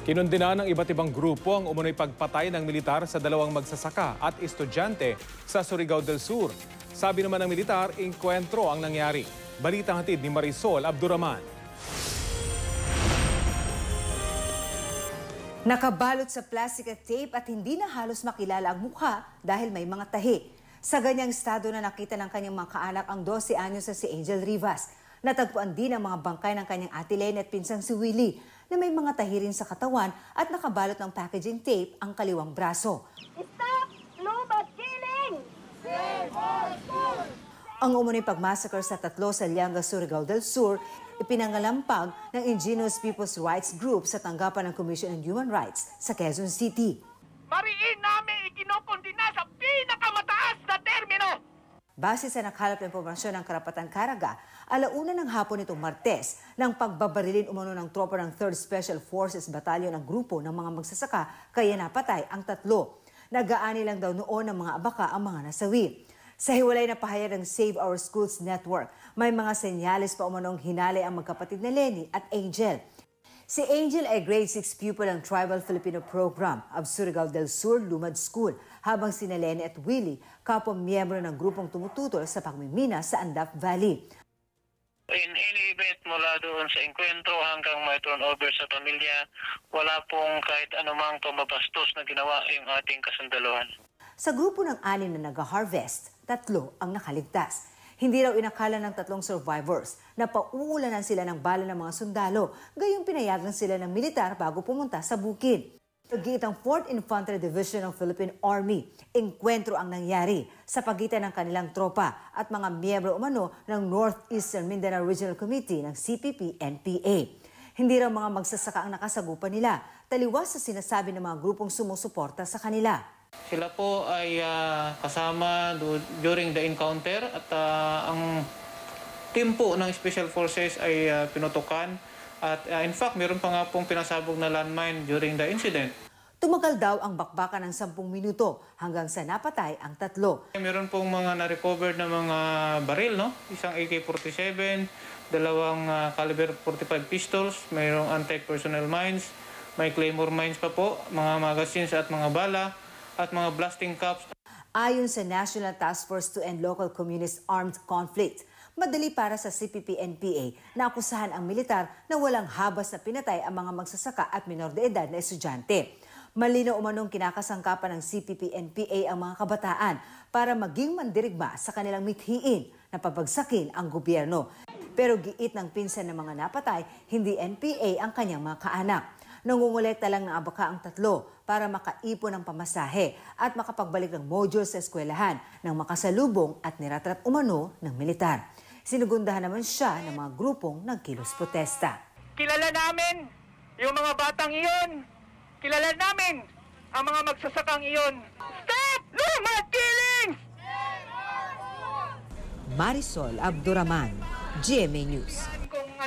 Kinundina ng iba't ibang grupo ang umunoy pagpatay ng militar sa dalawang magsasaka at estudyante sa Surigao del Sur. Sabi naman ng militar, engkwentro ang nangyari. Balitang hatid ni Marisol Abduraman. Nakabalot sa plastic at tape at hindi na halos makilala ang mukha dahil may mga tahi. Sa ganyang estado na nakita ng kanyang mga kaanak ang 12 anyos na si Angel Rivas. Natagpuan din ang mga bangkay ng kanyang ate Lene at pinsang si Willie na may mga tahi rin sa katawan at nakabalot ng packaging tape ang kaliwang braso. Stop! Lumad killing! Save our school! Ang umunoy pagmassacre sa 3 sa Lianga, Surigao del Sur, ipinangalampag ng Indigenous People's Rights Group sa tanggapan ng Commission on Human Rights sa Quezon City. Mariin namin ikinokondina sa pinakamataas na termino! Base sa nakalap ng impormasyon ng Karapatan Caraga, 1:00 ng hapon nitong Martes, nang pagbabarilin umano ng tropa ng 3rd Special Forces Battalion ng grupo ng mga magsasaka, kaya napatay ang 3. Nag-aani lang daw noon ng mga abaka ang mga nasawi. Sa hiwalay na pahayag ng Save Our Schools Network, may mga senyales pa umanong hinalay ang magkapatid na Lenny at Angel. Si Angel ay grade 6 pupil ng Tribal Filipino Program of Surigao del Sur, Lumad School, habang sina Lenny at Willie, kapwa miyembro ng grupong tumututol sa pagmimina sa Andaf Valley. In any event mula doon sa engkwentro hanggang may turnover sa pamilya, wala pong kahit anumang pamabastos na ginawa yung ating kasundaluhan. Sa grupo ng 6 na nag-harvest, 3 ang nakaligtas. Hindi raw inakala ng 3 survivors na pauulanan sila ng bala ng mga sundalo, gayong pinayagan sila ng militar bago pumunta sa bukid. Pagitan ng 4th Infantry Division ng Philippine Army, engkwentro ang nangyari sa pagitan ng kanilang tropa at mga miyembro umano ng Northeastern Mindanao Regional Committee ng CPP-NPA. Hindi raw mga magsasaka ang nakasagupan nila, taliwas sa sinasabi ng mga grupong sumusuporta sa kanila. Sila po ay kasama during the encounter at ang team po ng Special Forces ay pinutukan. At in fact, meron pa nga pong pinasabog na landmine during the incident. Tumagal daw ang bakbakan ng 10 minuto hanggang sa napatay ang 3. Meron pong mga na-recovered na mga baril, no? Isang AK-47, 2 caliber 45 pistols, mayroong anti-personnel mines, may claymore mines pa po, mga magazines at mga bala, at mga blasting caps. Ayon sa National Task Force to End Local Communist Armed Conflict, madali para sa CPP-NPA na akusahan ang militar na walang habas na pinatay ang mga magsasaka at minor de edad na estudyante. Malinaw umanong kinakasangkapan ng CPP-NPA ang mga kabataan para maging mandirigma sa kanilang mithiin na pabagsakin ang gobyerno. Pero giit ng pinsan ng mga napatay, hindi NPA ang kanyang mga kaanak. Nangungulekta lang ng abaka ang 3 para makaipon ng pamasahe at makapagbalik ng module sa eskwelahan ng makasalubong at niratrat umano ng militar. Sinugundahan naman siya ng mga grupong nagkilos protesta. Kilala namin yung mga batang iyon. Kilala namin ang mga magsasakang iyon. Stop! Lumad killing! Marisol Abduraman, GMA News.